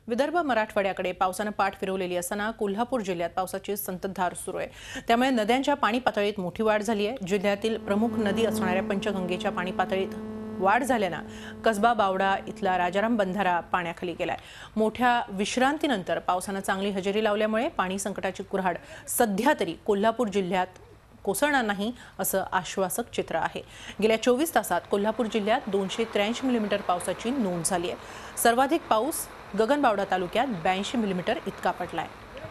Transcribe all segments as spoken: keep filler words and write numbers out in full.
विदर्भ मराठवाड्याकडे पावसाने पाठ फिरवलेली असताना कोल्हापूर जिल्ह्यात पावसाची संततधार सुरू आहे। त्यामुळे नद्यांच्या पाणी पातळीत मोठी वाढ झाली आहे। जिल्ह्यातील प्रमुख नदी असणाऱ्या पंचगंगेच्या पाणी पातळीत वाढ झाल्याने कसबा बावडा इथला राजाराम बंधारा पाण्याखाली गेलाय। मोठ्या विश्रांतीनंतर पावसाने चांगली हजेरी लावल्यामुळे पाणी संकटाची कुऱ्हाड सध्या तरी कोल्हापूर जिल्ह्यात कोसळणार नाही असं आश्वासक चित्र आहे। गेल्या चोवीस तासात कोल्हापूर जिल्ह्यात दोनशे त्र्याऐंशी मिलीमीटर पावसाची नोंद झाली आहे। सर्वाधिक पाऊस गगनबावडा तालुक्यात ब्याऐंशी मिलीमीटर इतका पडलाय।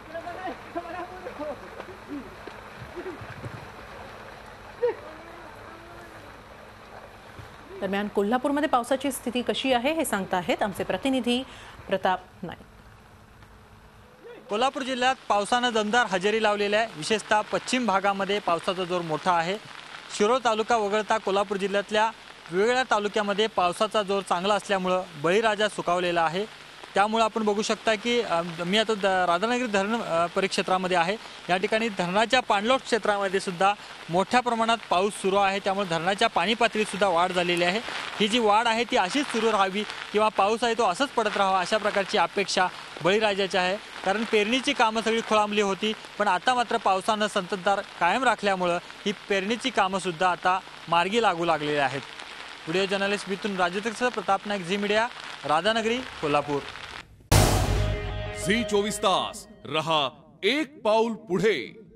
दरम्यान कोल्हापूरमध्ये पावसाची स्थिती कशी आहे हे सांगता आहेत आमचे प्रतिनिधी प्रताप नाईक। कोल्हापूर जिल्ह्यात पावसाने दमदार हजेरी लावलेली आहे। विशेषतः पश्चिम भागामध्ये पावसाचा जोर मोठा आहे। शिरोळ तालुका वगळता कोल्हापूर जिल्ह्यातल्या वेगवेगळ्या तालुक्यामध्ये पावसाचा जोर चांगला असल्यामुळे बळीराजा सुकावलेला आहे। त्यामुळे आपण बघू शकता की मी आता राधानगरी धरण परिक्षेत्रामध्ये आहे। या ठिकाणी धरणाच्या पाणलोट क्षेत्रामध्ये सुद्धा मोठ्या प्रमाणात पाऊस सुरू आहे। त्यामुळे धरणाच्या पाणी पातळीत सुद्धा वाढ झालेली आहे। ही जी वाढ आहे ती अशीच सुरू राहावी किंवा पाऊस आहे तो असंच पडत राहावा अशा प्रकारची अपेक्षा बळीराजाची आहे। कारण पेरणीची कामं सगळी खोळंबली होती, पण आता मात्र पावसाने संततधार कायम राखल्यामुळे ही पेरणीची कामं सुद्धा आता मार्गी लागू लागलेली आहेत। व्हिडिओ जर्नलिस्ट बितून राजतक्ष Pratap Naik, Zee media, Radhanagari, Kolhapur. Zee चोवीस तास रहा एक पाऊल पुढे।